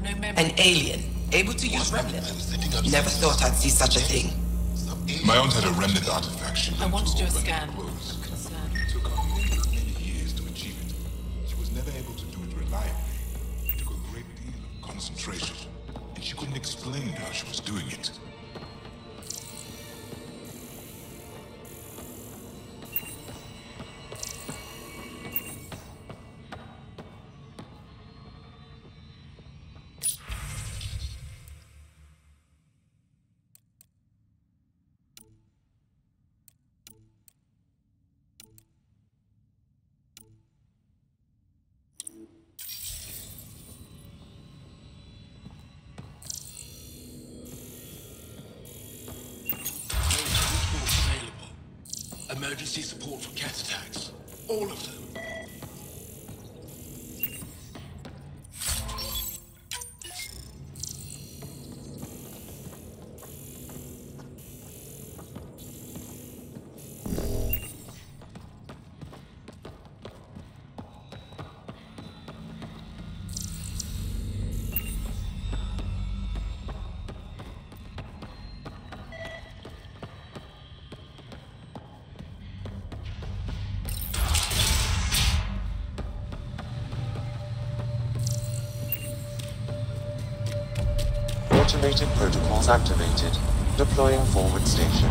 An alien, able to use Remnant. Never thought I'd see such a thing. My aunt had a Remnant artifact she I want to do a open scan. and close. Concern. It took her many years to achieve it. She was never able to do it reliably. It took a great deal of concentration, and she couldn't explain how she was doing it. Emergency support for cat attacks. All of them. Automated protocols activated. Deploying forward station.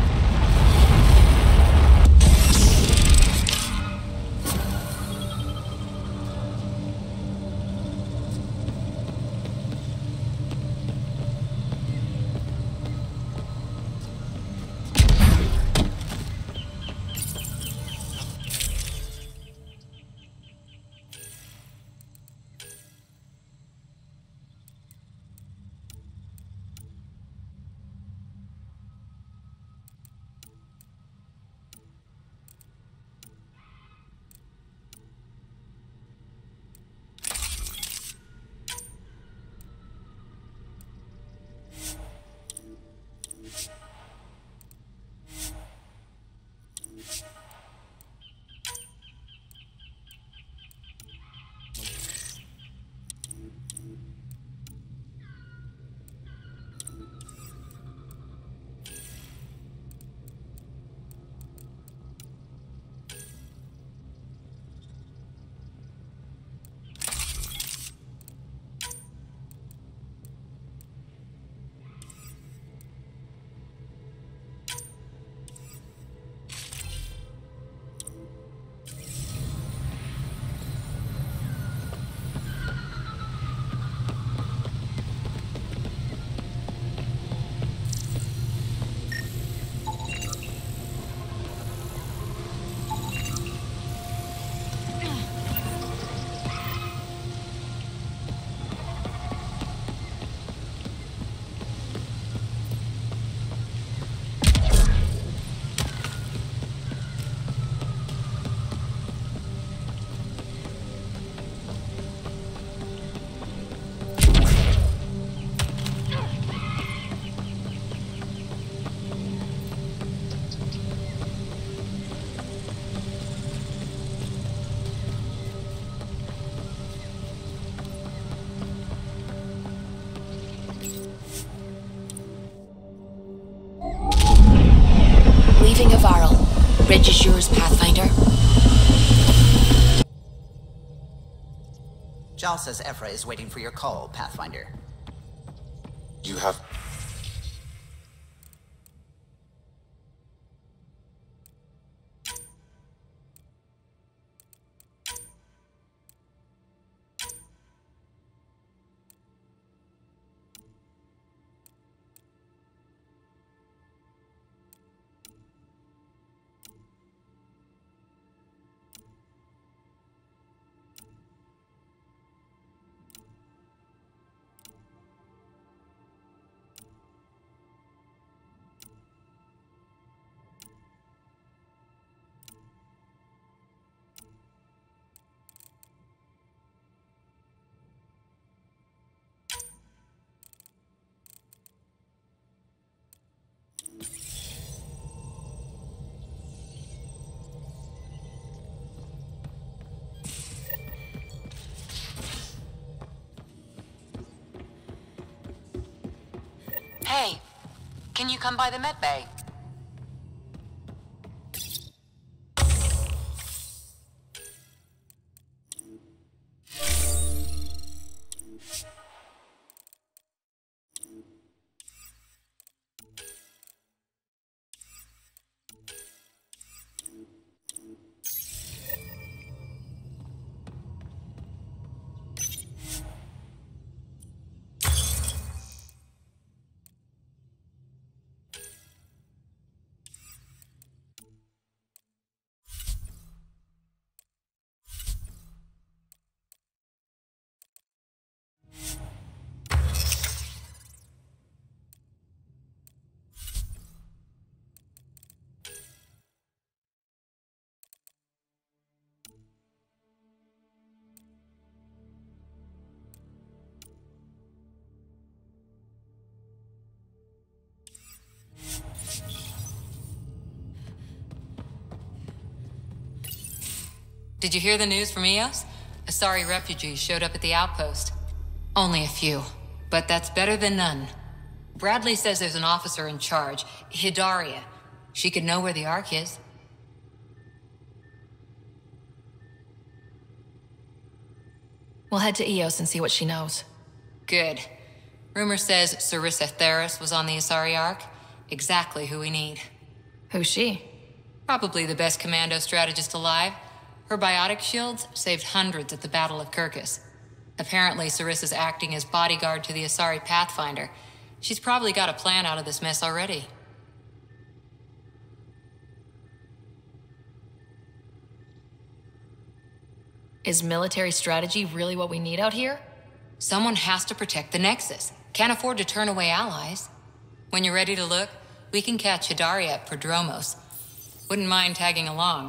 Leaving Avaril. Bridge is yours, Pathfinder. Jal says Ephra is waiting for your call, Pathfinder. You have... Hey, can you come by the med bay? Did you hear the news from Eos? Asari refugees showed up at the outpost. Only a few, but that's better than none. Bradley says there's an officer in charge, Hidaria. She could know where the Ark is. We'll head to Eos and see what she knows. Good. Rumor says Sarissa Theris was on the Asari Ark. Exactly who we need. Who's she? Probably the best commando strategist alive. Her biotic shields saved hundreds at the Battle of Kirkus. Apparently, Sarissa's acting as bodyguard to the Asari Pathfinder. She's probably got a plan out of this mess already. Is military strategy really what we need out here? Someone has to protect the Nexus. Can't afford to turn away allies. When you're ready to look, we can catch Hidaria at Prodromos. Wouldn't mind tagging along.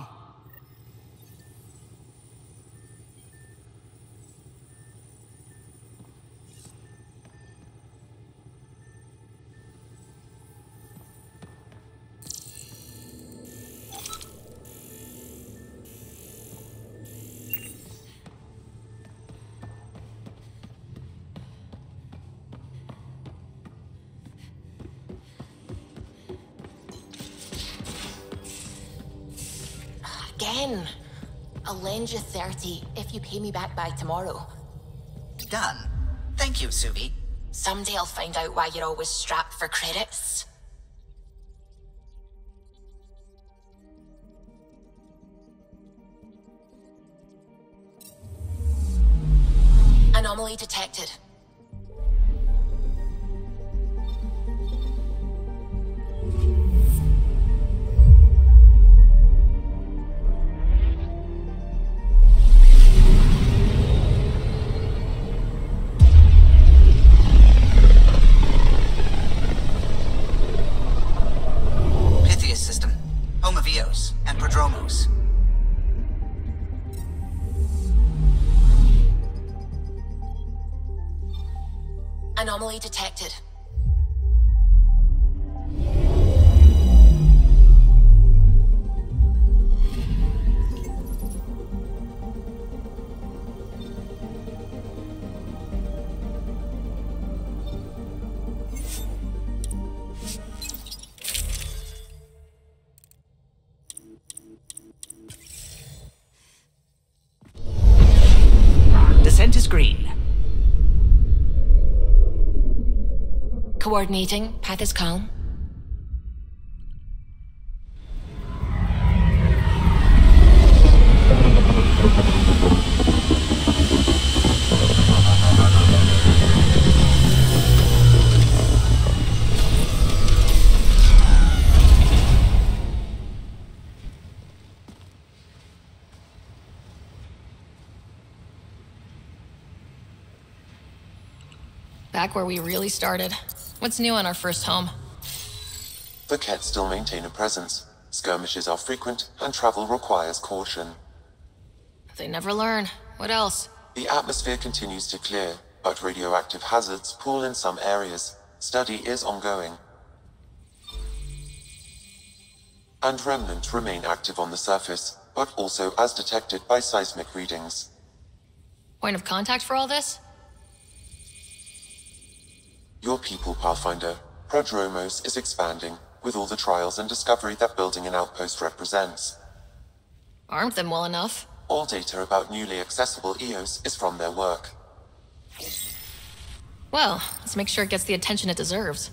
Again. I'll lend you 30 if you pay me back by tomorrow. Done. Thank you, Subi. Someday I'll find out why you're always strapped for credits. Anomaly detected. Pythias system. Home of Eos and Prodromos. Anomaly detected. Descent is green. Coordinating. Path is calm. Back where we really started. What's new on our first home? The Kett still maintain a presence. Skirmishes are frequent, and travel requires caution. They never learn. What else? The atmosphere continues to clear, but radioactive hazards pool in some areas. Study is ongoing. And remnants remain active on the surface, but also as detected by seismic readings. Point of contact for all this? Your people, Pathfinder. Prodromos is expanding, with all the trials and discovery that building an outpost represents. Armed them well enough. All data about newly accessible EOS is from their work. Well, let's make sure it gets the attention it deserves.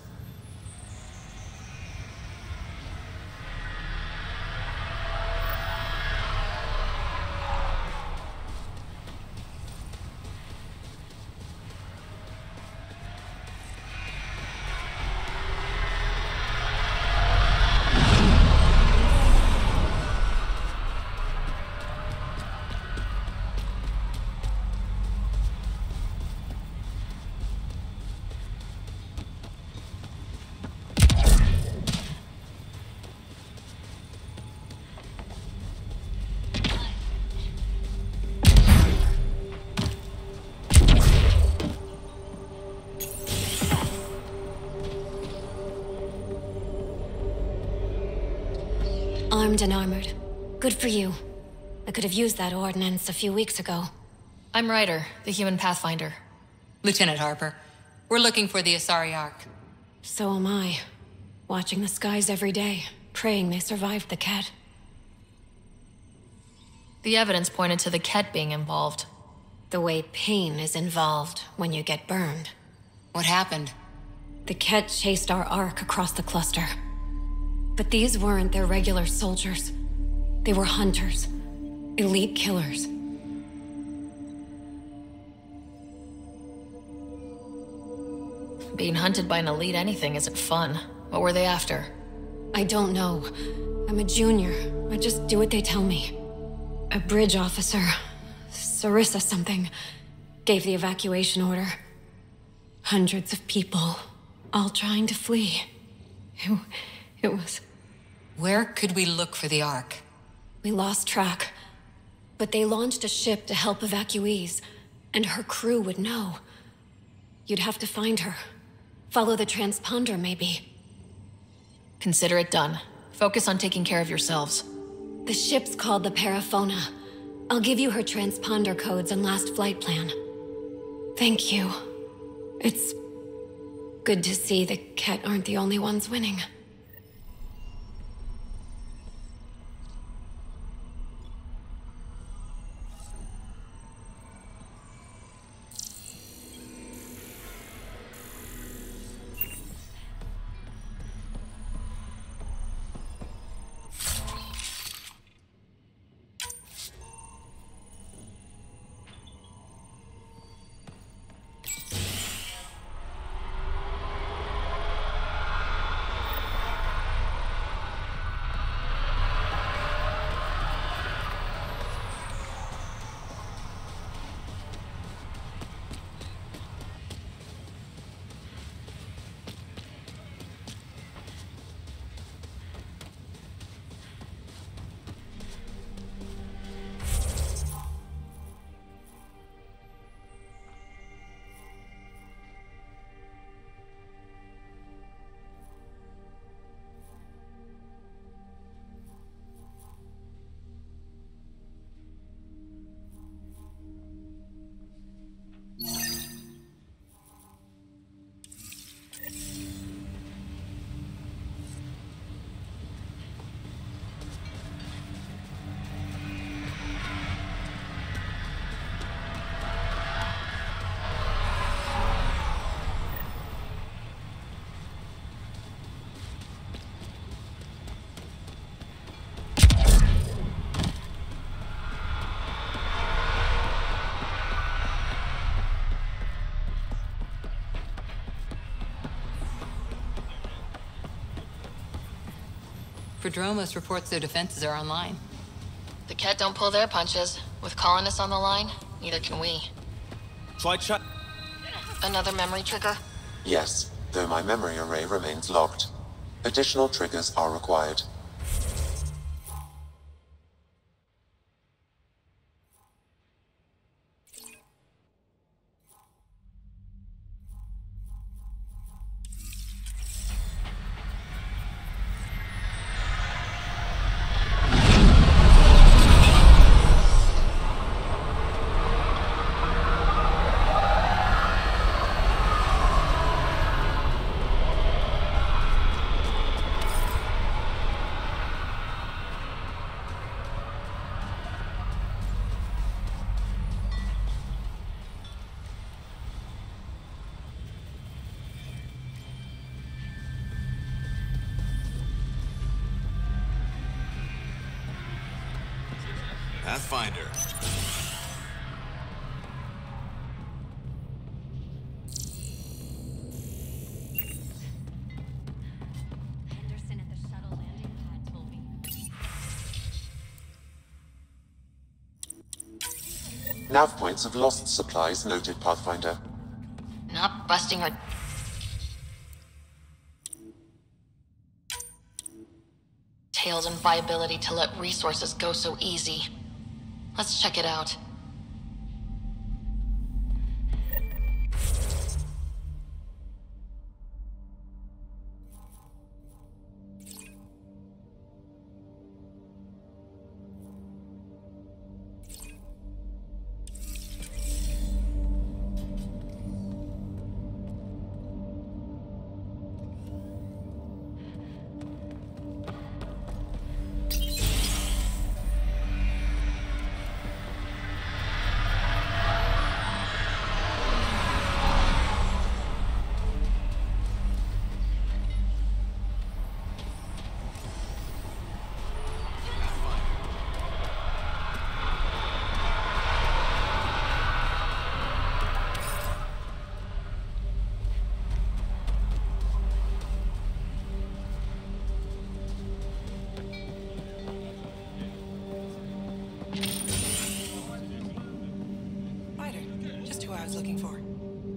Armed and armored. Good for you. I could have used that ordnance a few weeks ago. I'm Ryder, the human pathfinder. Lieutenant Harper, we're looking for the Asari Ark. So am I. Watching the skies every day, praying they survived the Kett. The evidence pointed to the Kett being involved. The way pain is involved when you get burned. What happened? The Kett chased our Ark across the cluster. But these weren't their regular soldiers. They were hunters. Elite killers. Being hunted by an elite anything isn't fun. What were they after? I don't know. I'm a junior. I just do what they tell me. A bridge officer, Sarissa something, gave the evacuation order. Hundreds of people, all trying to flee. It was... Where could we look for the Ark? We lost track. But they launched a ship to help evacuees, and her crew would know. You'd have to find her. Follow the transponder, maybe. Consider it done. Focus on taking care of yourselves. The ship's called the Paraphona. I'll give you her transponder codes and last flight plan. Thank you. It's good to see the Kett aren't the only ones winning. Prodromos reports their defenses are online. The Kett don't pull their punches. With colonists on the line, neither can we. Try chat. Another memory trigger? Yes, though my memory array remains locked. Additional triggers are required. Pathfinder. Henderson at the shuttle landing pad told me. Nav points of lost supplies noted, Pathfinder. Not busting our... tails and viability to let resources go so easy. Let's check it out. I was looking for.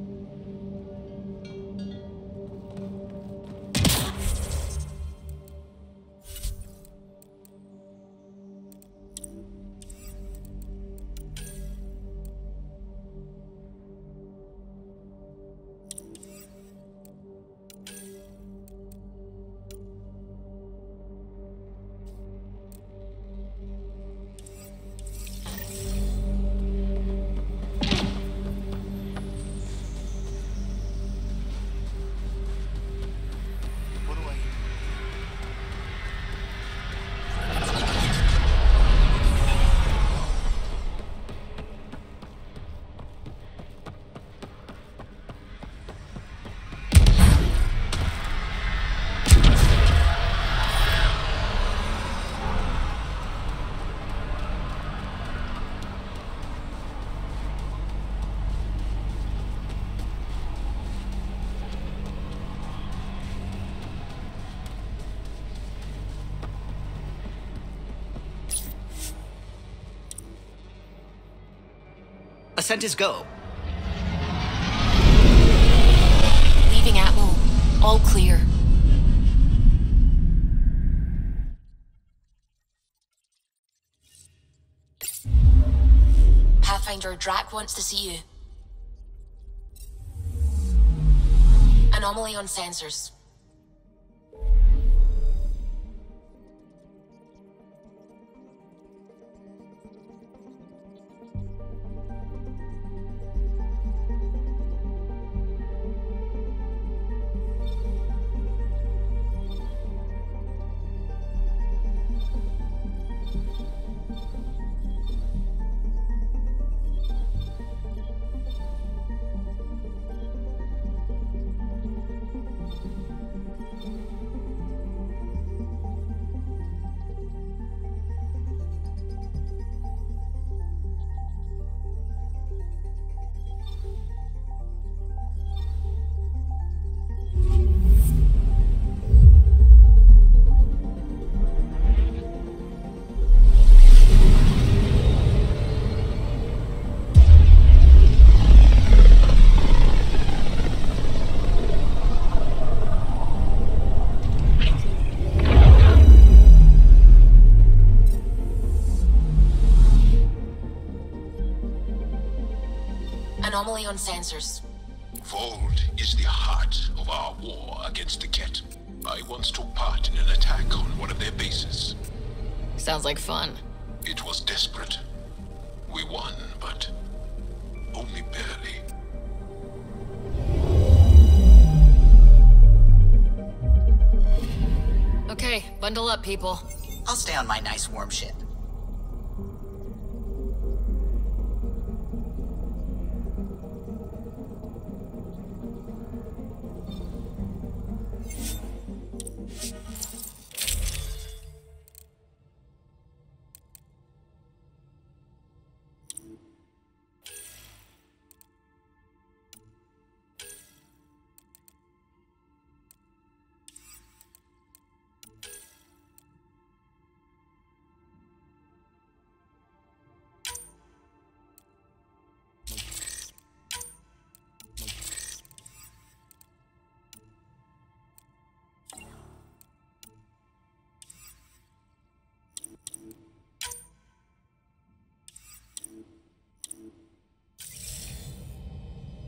Ascent is go. Leaving Atmo. All clear. Pathfinder, Drac wants to see you. Anomaly on sensors. Anomaly on sensors. Vold is the heart of our war against the Ket. I once took part in an attack on one of their bases. Sounds like fun. It was desperate. We won, but only barely. Okay, bundle up, people. I'll stay on my nice warm ship.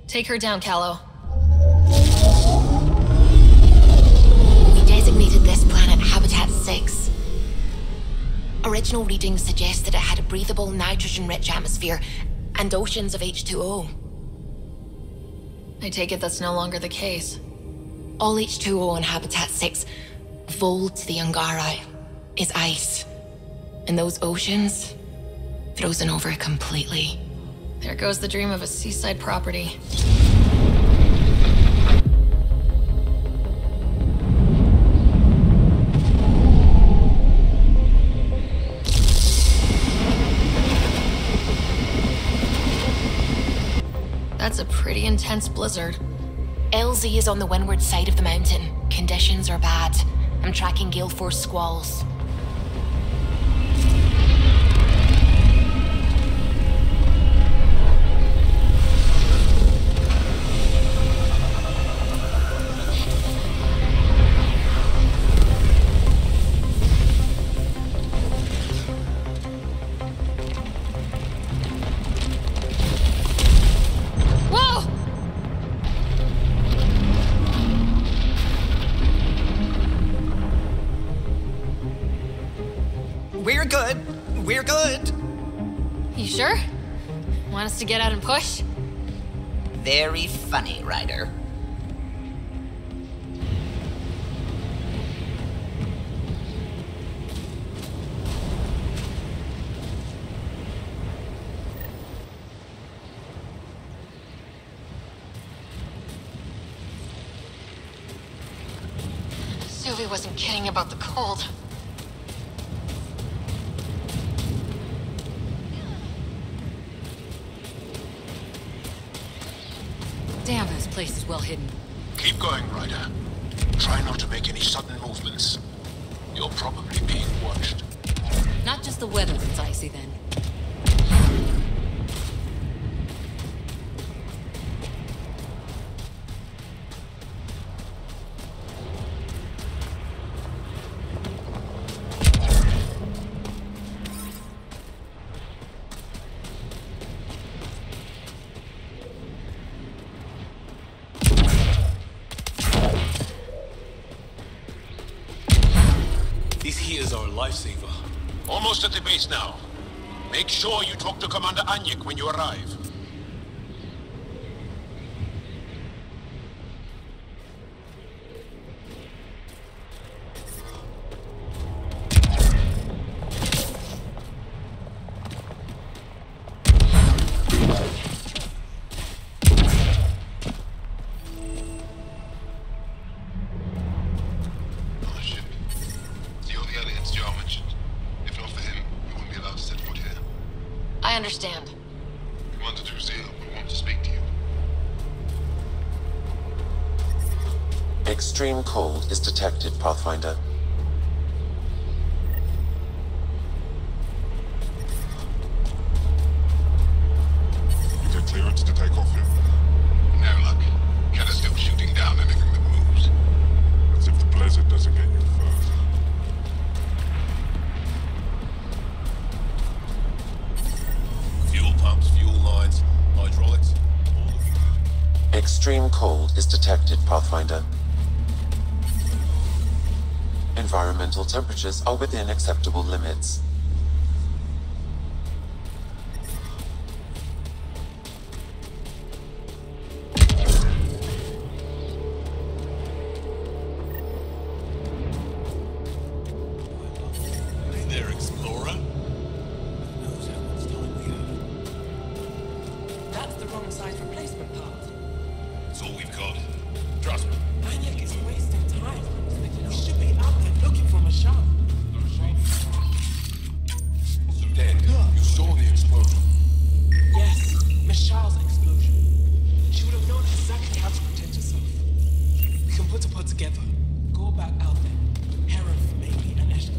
Take her down, Callow. We designated this planet Habitat 6. Original readings suggest that it had a breathable, nitrogen-rich atmosphere and oceans of H2O. I take it that's no longer the case. All H2O on Habitat 6, Vol to the Angari, is ice. And those oceans, frozen over completely. There goes the dream of a seaside property. That's a pretty intense blizzard. LZ is on the windward side of the mountain. Conditions are bad. I'm tracking gale force squalls. We're good. We're good. You sure? Want us to get out and push? Very funny, Ryder. Suvi wasn't kidding about the cold. Damn, this place is well hidden. Keep going, Ryder. Try not to make any sudden movements. You're probably being watched. Not just the weather that's icy, then. These heaters are a lifesaver. Almost at the base now. Make sure you talk to Commander Anyik when you arrive. I understand. Commander Druzil will want to speak to you. Extreme cold is detected, Pathfinder. You get clearance to take off here? No luck. Ketta's still shooting down anything that moves. As if the blizzard doesn't get you further. Fuel pumps, fuel lines, hydraulics, all of it. Extreme cold is detected, Pathfinder. Environmental temperatures are within acceptable limits. Hey there, Explorer. Knows how much time we have. That's the wrong size replacement part. It's all we've got. Trust me. Anyik is wasting time. We should be out there looking for Michelle. Dan, you saw the explosion. Yes, Michelle's explosion. She would have known exactly how to protect herself. We can put a pod together. Go back out there. Heron, maybe, and Ashley.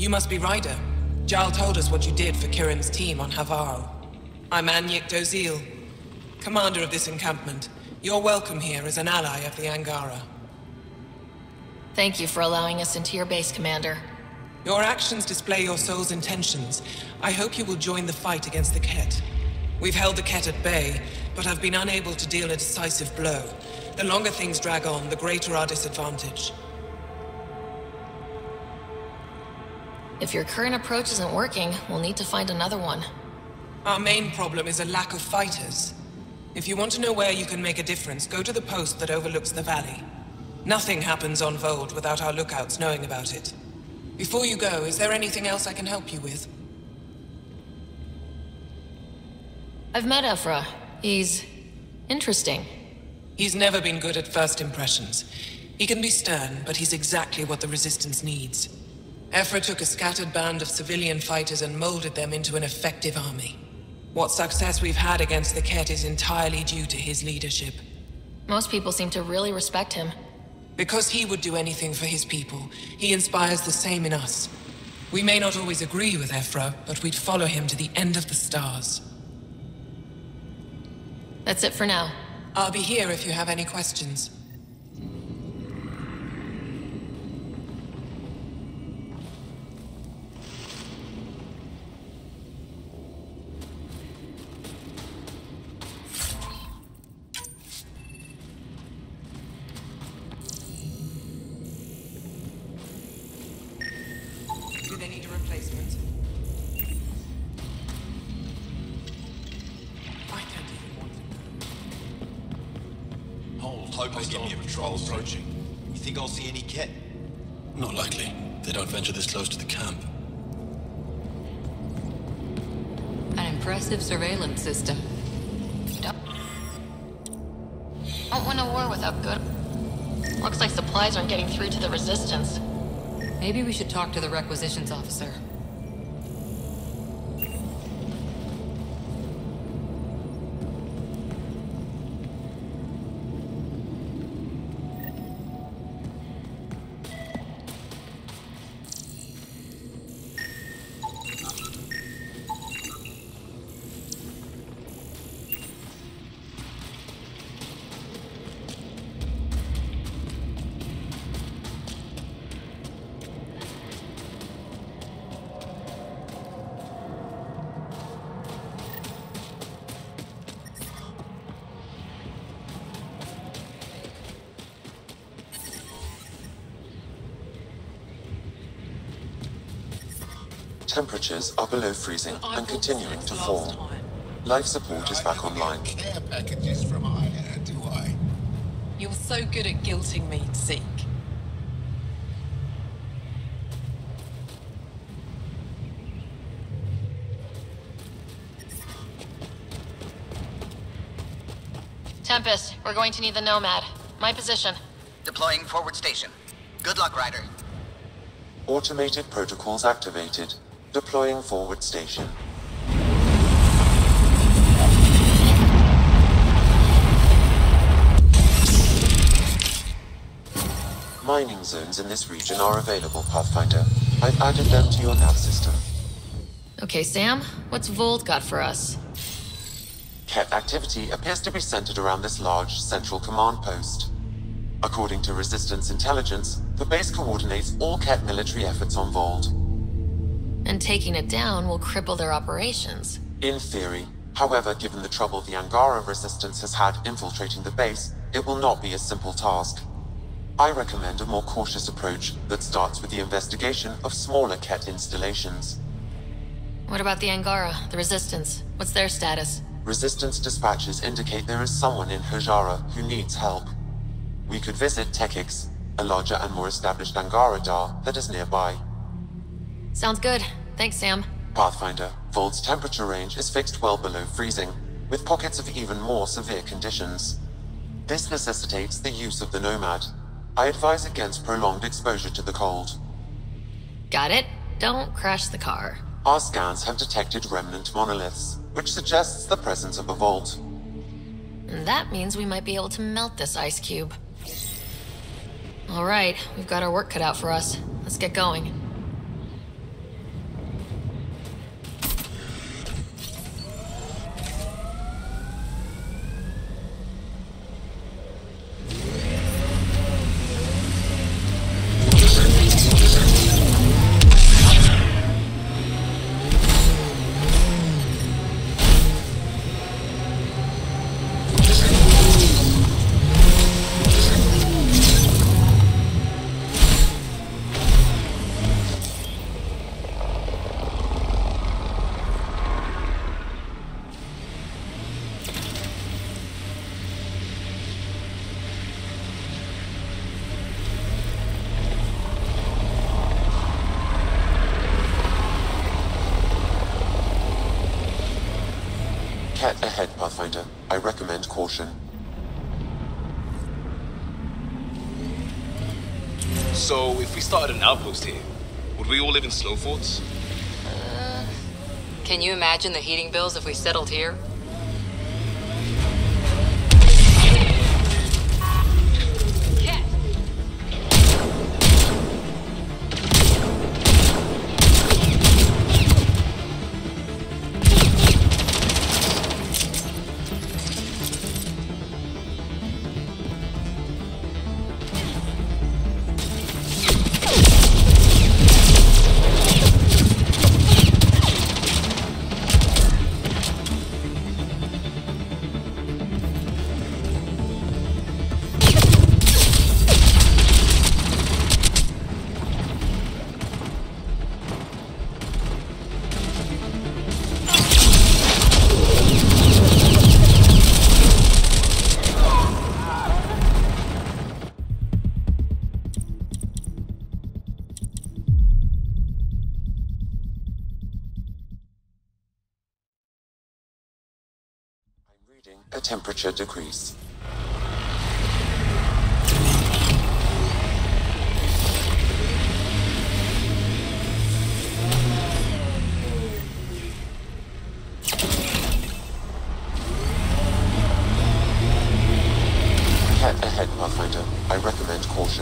You must be Ryder. Jarl told us what you did for Kirin's team on Havarl. I'm Anyek Dozil, commander of this encampment. You're welcome here as an ally of the Angara. Thank you for allowing us into your base, Commander. Your actions display your soul's intentions. I hope you will join the fight against the Ket. We've held the Ket at bay, but have been unable to deal a decisive blow. The longer things drag on, the greater our disadvantage. If your current approach isn't working, we'll need to find another one. Our main problem is a lack of fighters. If you want to know where you can make a difference, go to the post that overlooks the valley. Nothing happens on Vold without our lookouts knowing about it. Before you go, is there anything else I can help you with? I've met Ephra. He's interesting. He's never been good at first impressions. He can be stern, but he's exactly what the Resistance needs. Ephra took a scattered band of civilian fighters and molded them into an effective army. What success we've had against the Ket is entirely due to his leadership. Most people seem to really respect him. Because he would do anything for his people, he inspires the same in us. We may not always agree with Ephra, but we'd follow him to the end of the stars. That's it for now. I'll be here if you have any questions. Do they need a replacement? I can't even want to know. Hold, hope give me a patrol approaching. You think I'll see any Ket? Not likely. They don't venture this close to the camp. An impressive surveillance system. You don't win a war without good. Looks like supplies aren't getting through to the Resistance. Maybe we should talk to the requisitions officer. Temperatures are below freezing and continuing to fall. Life support is back online. Care packages from Aya, do I? You're so good at guilting me, Zeke. Tempest, we're going to need the Nomad. My position. Deploying forward station. Good luck, Ryder. Automated protocols activated. Deploying forward station. Mining zones in this region are available, Pathfinder. I've added them to your nav system. Okay, Sam, what's Vold got for us? Ket activity appears to be centered around this large central command post. According to Resistance intelligence, the base coordinates all Ket military efforts on Vold. And taking it down will cripple their operations. In theory. However, given the trouble the Angara Resistance has had infiltrating the base, it will not be a simple task. I recommend a more cautious approach that starts with the investigation of smaller Ket installations. What about the Angara, the Resistance? What's their status? Resistance dispatches indicate there is someone in Hajara who needs help. We could visit Tekix, a larger and more established Angara Dar that is nearby. Sounds good. Thanks, Sam. Pathfinder, Vold's temperature range is fixed well below freezing, with pockets of even more severe conditions. This necessitates the use of the Nomad. I advise against prolonged exposure to the cold. Got it. Don't crash the car. Our scans have detected remnant monoliths, which suggests the presence of a vault. And that means we might be able to melt this ice cube. All right, we've got our work cut out for us. Let's get going. Head ahead, Pathfinder. I recommend caution. So, if we started an outpost here, would we all live in slow forts? Can you imagine the heating bills if we settled here? A temperature decrease. Head ahead, Pathfinder. I recommend caution.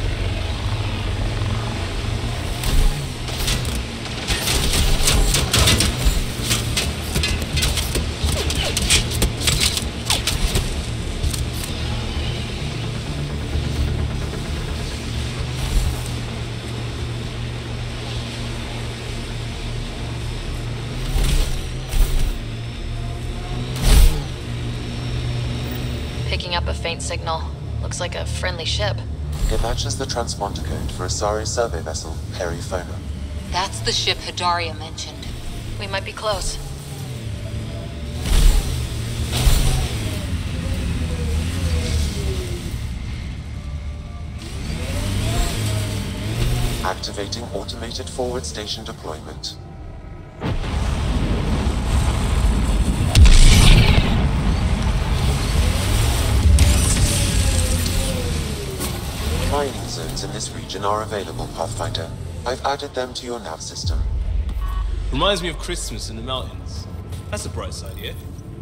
Picking up a faint signal. Looks like a friendly ship. It matches the transponder code for Asari survey vessel, Perifona. That's the ship Hidaria mentioned. We might be close. Activating automated forward station deployment. Mining zones in this region are available, Pathfinder. I've added them to your nav system. Reminds me of Christmas in the mountains. That's a bright side, yeah?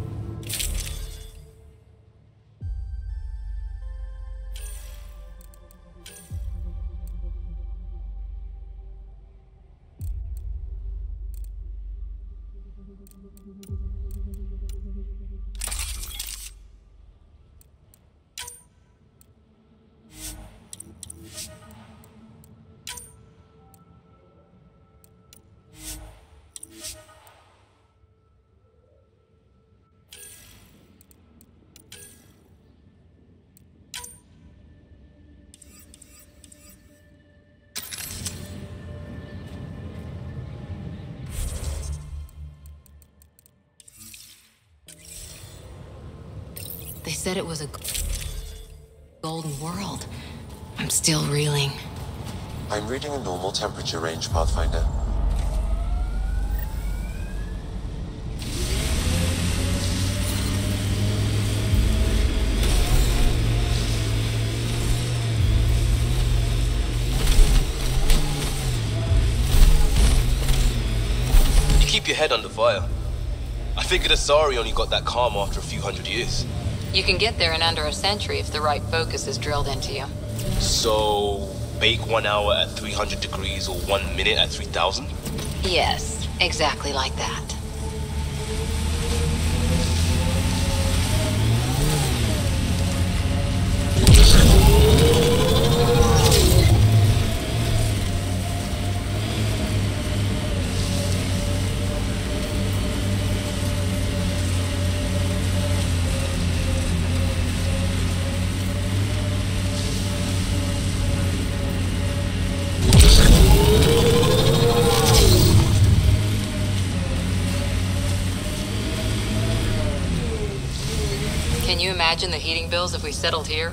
They said it was a golden world. I'm still reeling. I'm reading a normal temperature range, Pathfinder. You keep your head under fire. I figured Asari only got that calm after a few hundred years. You can get there in under a century if the right focus is drilled into you. So, bake 1 hour at 300 degrees or 1 minute at 3000? Yes, exactly like that. Can you imagine the heating bills if we settled here?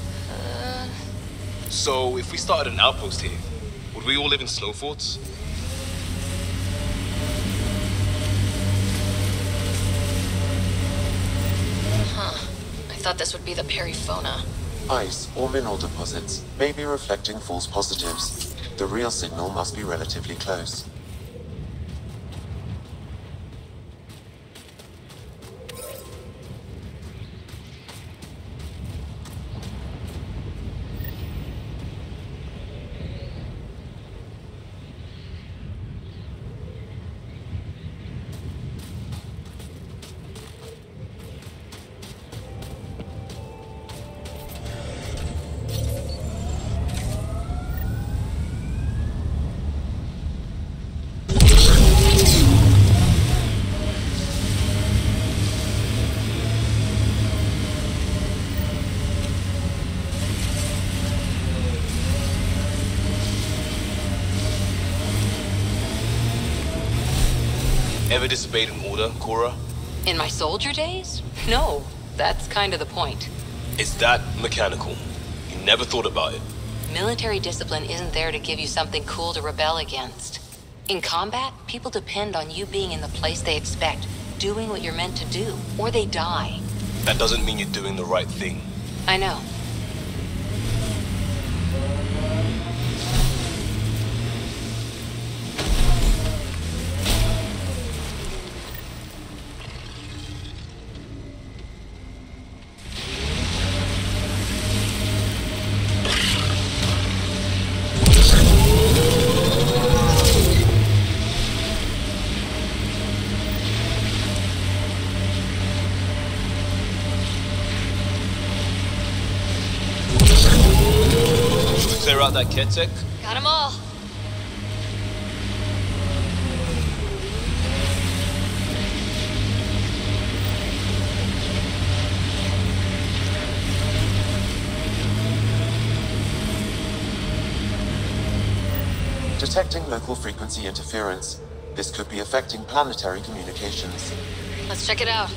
So, if we started an outpost here, would we all live in slow forts? thought this would be the Periphona. Ice or mineral deposits may be reflecting false positives. The real signal must be relatively close. Ever disobeyed an order, Cora? In my soldier days? No, that's kind of the point. It's that mechanical. You never thought about it. Military discipline isn't there to give you something cool to rebel against. In combat, people depend on you being in the place they expect, doing what you're meant to do, or they die. That doesn't mean you're doing the right thing. I know. Clear out that Ketek? Got them all. Detecting local frequency interference. This could be affecting planetary communications. Let's check it out.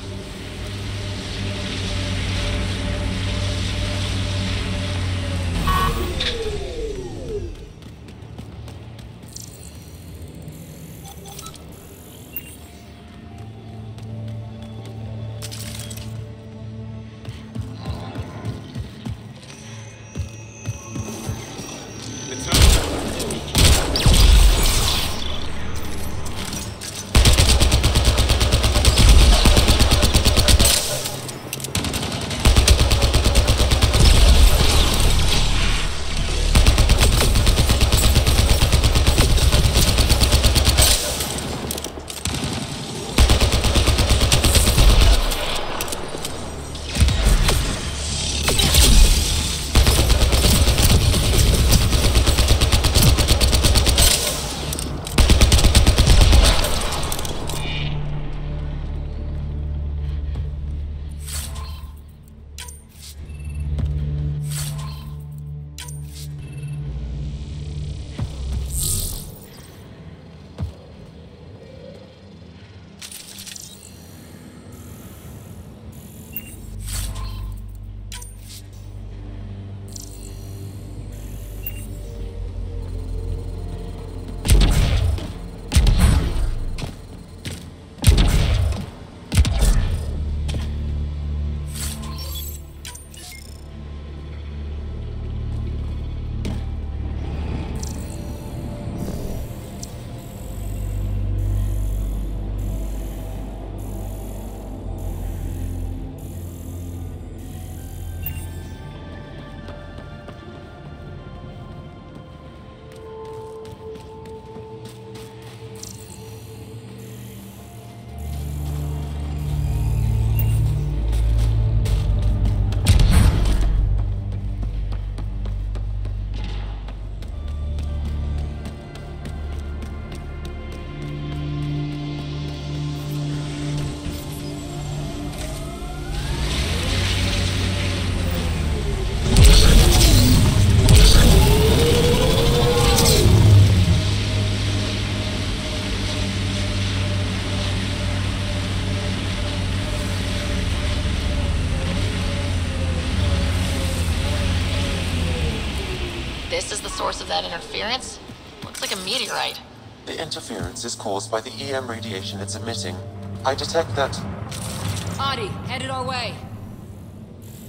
This is the source of that interference? Looks like a meteorite. The interference is caused by the EM radiation it's emitting. I detect that... Adi, headed our way.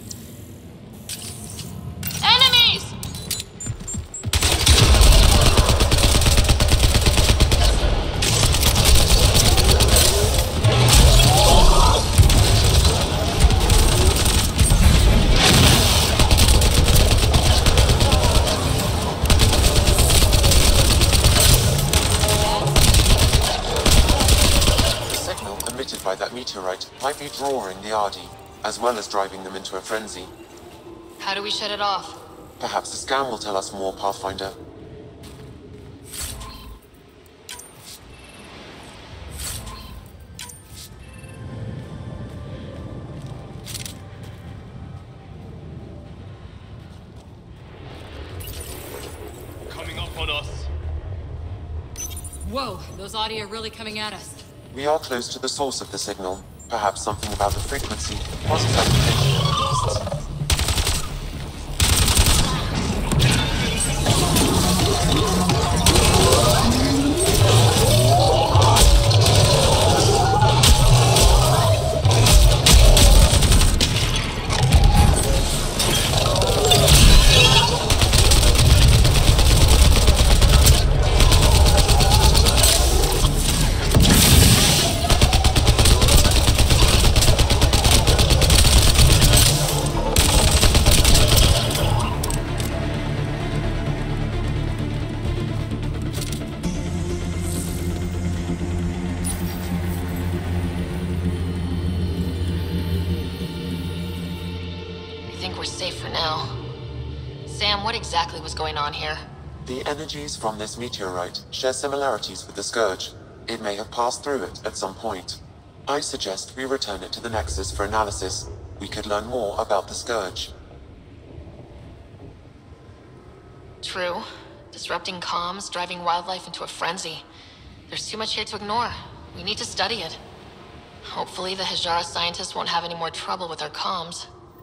emitted by that meteorite might be drawing the Ardi, as well as driving them into a frenzy. How do we shut it off? Perhaps the scan will tell us more, Pathfinder. Coming up on us. Whoa, those Audi are really coming at us. We are close to the source of the signal. Perhaps something about the frequency was its activation of the beasts. What exactly was going on here? The energies from this meteorite share similarities with the Scourge. It may have passed through it at some point. I suggest we return it to the Nexus for analysis. We could learn more about the Scourge. True. Disrupting comms, driving wildlife into a frenzy. There's too much here to ignore. We need to study it. Hopefully the Hijara scientists won't have any more trouble with our comms.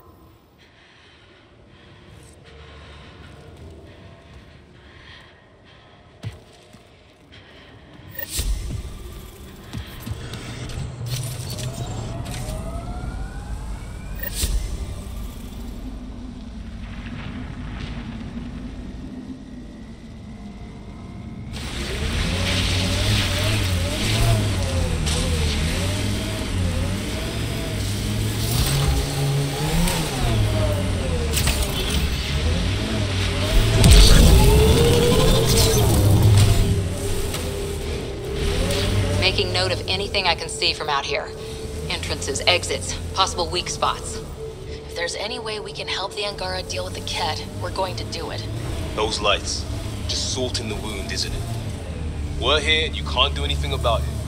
Making note of anything I can see from out here. Entrances, exits, possible weak spots. If there's any way we can help the Angara deal with the Ket, we're going to do it. Those lights. Just salt in the wound, isn't it? We're here and you can't do anything about it.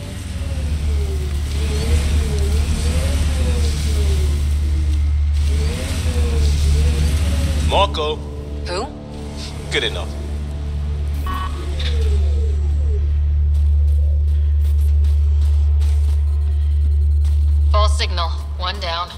Marco. Who? Good enough. False signal. One down.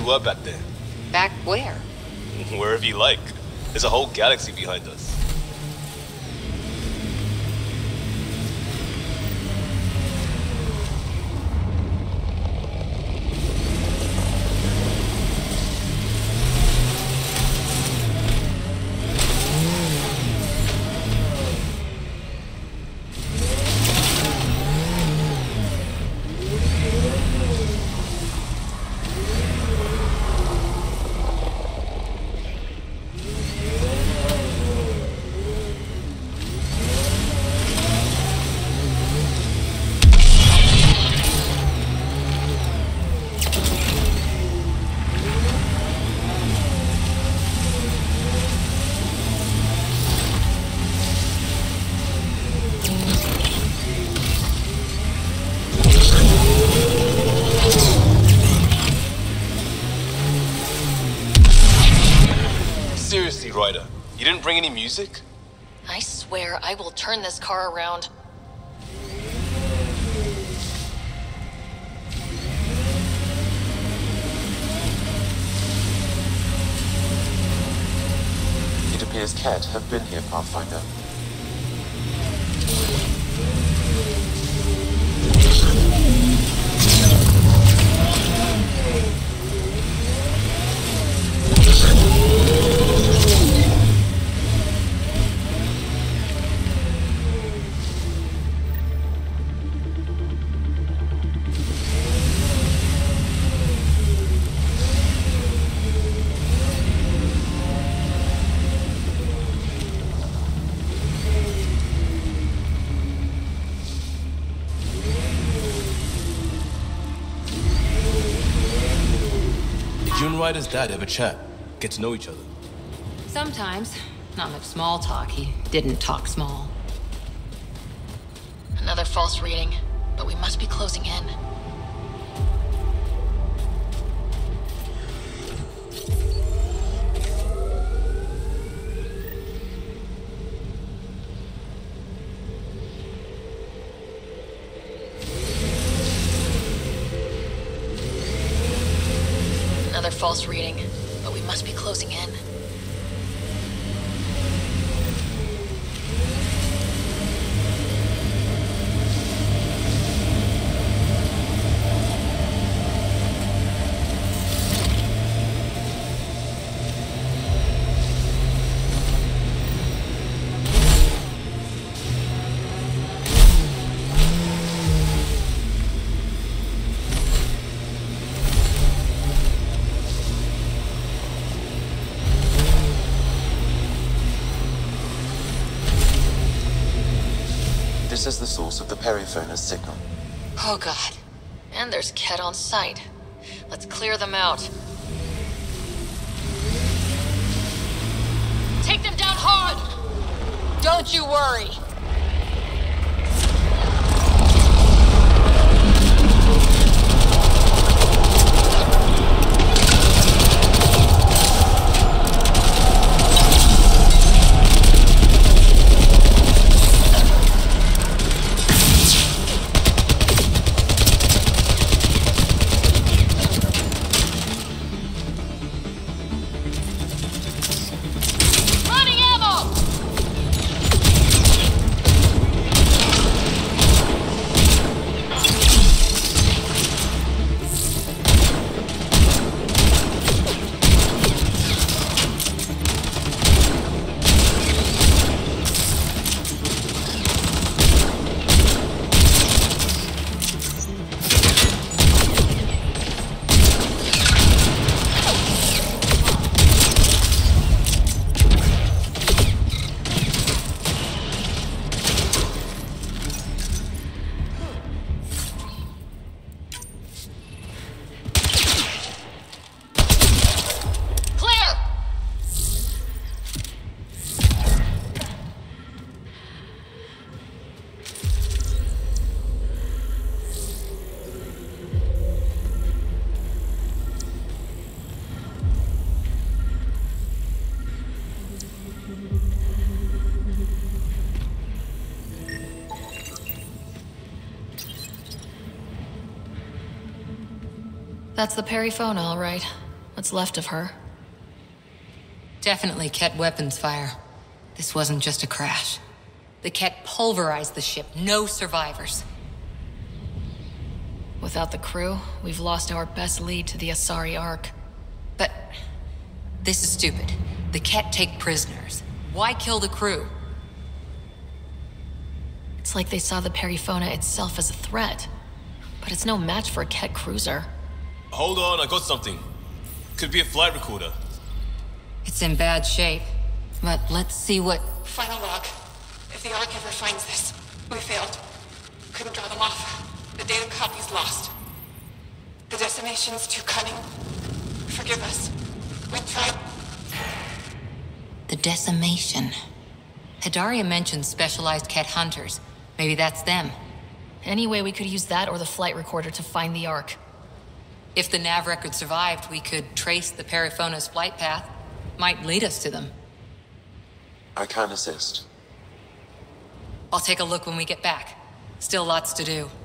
good work back there. Back where? Wherever you like. There's a whole galaxy behind us. Seriously, Ryder, you didn't bring any music? I swear I will turn this car around. It appears Kett have been here, Pathfinder. You and Ryder's dad ever chat? Get to know each other? Sometimes. Not much small talk. He didn't talk small. Another false reading, but we must be closing in. Another false reading, but we must be closing in. This is the source of the Periphoner's signal. Oh god. And there's Kett on site. Let's clear them out. Take them down hard! Don't you worry! That's the Perryphone, all right. What's left of her. Definitely Kett weapons fire. This wasn't just a crash. The Kett pulverized the ship. No survivors. Without the crew, we've lost our best lead to the Asari Ark. But this is stupid. The Kett take prisoners. Why kill the crew? It's like they saw the Perifona itself as a threat. But it's no match for a Kett cruiser. Hold on, I got something. Could be a flight recorder. It's in bad shape. But let's see what... Final log. If the Ark ever finds this, we failed. Couldn't draw them off. The data copy's lost. The decimation's too cunning. Forgive us. We tried. The decimation. Hidaria mentioned specialized Kett hunters. Maybe that's them. Anyway, we could use that or the flight recorder to find the Ark. If the nav record survived, we could trace the Perifona's flight path. Might lead us to them. I can assist. I'll take a look when we get back. Still lots to do.